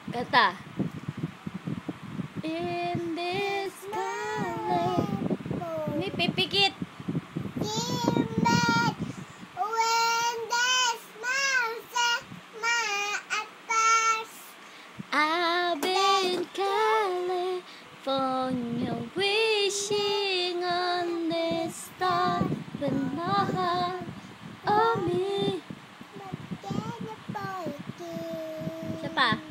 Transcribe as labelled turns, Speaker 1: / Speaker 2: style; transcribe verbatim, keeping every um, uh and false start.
Speaker 1: Kata. In this color. Ini pipikit. I've been California, wishing on this star, but not on me. Siapa?